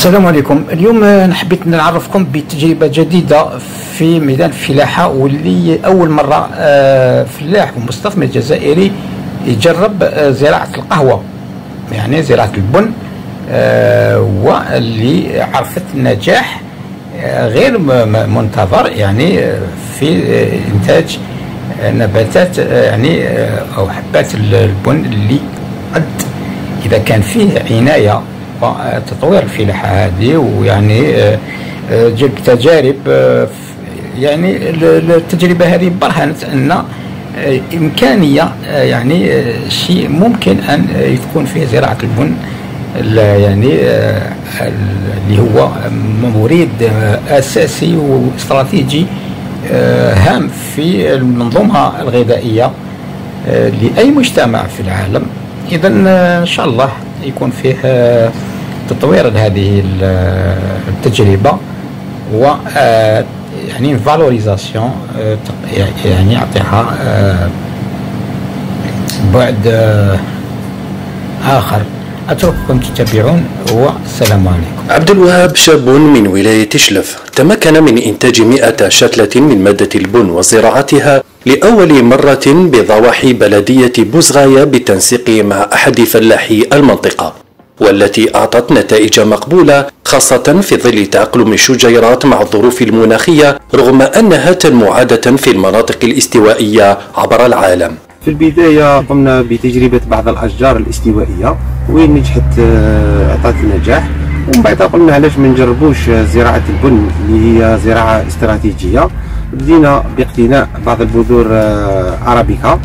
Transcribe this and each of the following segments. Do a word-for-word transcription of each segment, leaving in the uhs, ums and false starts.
السلام عليكم. اليوم حبيت نعرفكم بتجربة جديدة في ميدان الفلاحة، واللي أول مرة فلاح ومستثمر جزائري يجرب زراعة القهوة، يعني زراعة البن، واللي عرفت النجاح غير منتظر يعني في إنتاج نباتات يعني أو حبات البن، اللي قد إذا كان فيه عناية وتطوير الفلاحة هذه، ويعني جاب تجارب. يعني التجربة هذه برهنت أن إمكانية يعني شيء ممكن أن يكون فيه زراعة البن، يعني اللي هو مورد أساسي واستراتيجي هام في المنظومة الغذائية لأي مجتمع في العالم. إذا إن شاء الله يكون فيه تطوير هذه التجربة، و يعني فالوريزاسيون، يعني يعطيها بعد آخر. أترككم تتابعون، والسلام عليكم. عبد الوهاب شاب من ولاية شلف تمكن من إنتاج مئة شتلة من مادة البن وزراعتها لأول مرة بضواحي بلدية بوزغاية بالتنسيق مع أحد فلاحي المنطقة، والتي أعطت نتائج مقبولة خاصة في ظل تأقلم الشجيرات مع الظروف المناخية، رغم أنها تنمو عادة في المناطق الاستوائية عبر العالم. في البداية قمنا بتجربة بعض الأشجار الاستوائية وين نجحت، أعطت النجاح، ومن بعد قلنا علاش ما نجربوش زراعة البن اللي هي زراعة استراتيجية. بدينا باقتناء بعض البذور أرابيكا،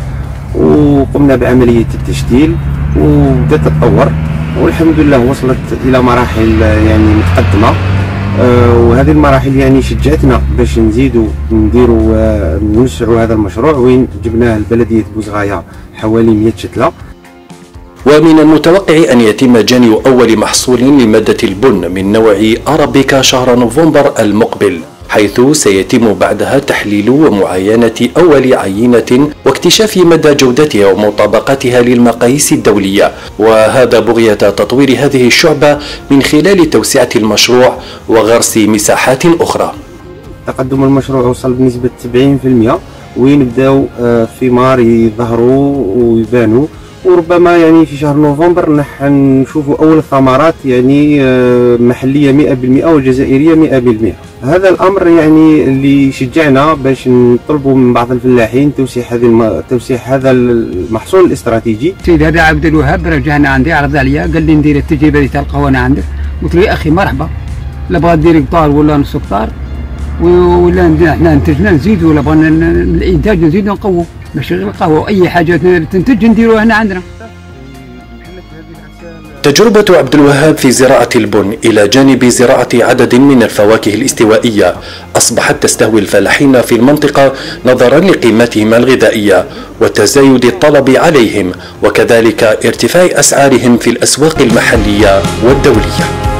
وقمنا بعملية التشتيل، وبدأت تتطور، والحمد لله وصلت إلى مراحل يعني متقدمة. وهذه المراحل يعني شجعتنا باش نزيدوا نديروا نوسعوا هذا المشروع، وين جبناه لبلدية بوزغاية حوالي مئة شتلة. ومن المتوقع أن يتم جني أول محصول لمادة البن من نوع أرابيكا شهر نوفمبر المقبل، حيث سيتم بعدها تحليل ومعاينة أول عينة واكتشاف مدى جودتها ومطابقتها للمقاييس الدولية، وهذا بغية تطوير هذه الشعبة من خلال توسعة المشروع وغرس مساحات أخرى. تقدم المشروع وصل بنسبة سبعين بالمئة، وين بداو ثمار يظهروا ويبانوا، وربما يعني في شهر نوفمبر راح نشوفوا أول الثمرات يعني محلية مئة بالمئة وجزائرية مئة بالمئة. هذا الأمر يعني اللي شجعنا باش نطلبوا من بعض الفلاحين توسيع هذه الم... توسيع هذا المحصول الاستراتيجي. سيد هذا عبد الوهاب رجعنا عندي، عرض عليا قال لي ندير التجربة اللي تاع القهوة أنا عندك. قلت له يا أخي مرحبا، لا بغا دير قطار ولا نص قطار ولا احنا انتجنا نزيدوا، ولا بغينا الإنتاج نزيدوا نقووا، ماشي غير القهوة وأي حاجة تنتج نديروها هنا عندنا. تجربة عبد الوهاب في زراعة البن إلى جانب زراعة عدد من الفواكه الاستوائية أصبحت تستهوي الفلاحين في المنطقة نظرا لقيمتهم الغذائية وتزايد الطلب عليهم، وكذلك ارتفاع أسعارهم في الأسواق المحلية والدولية.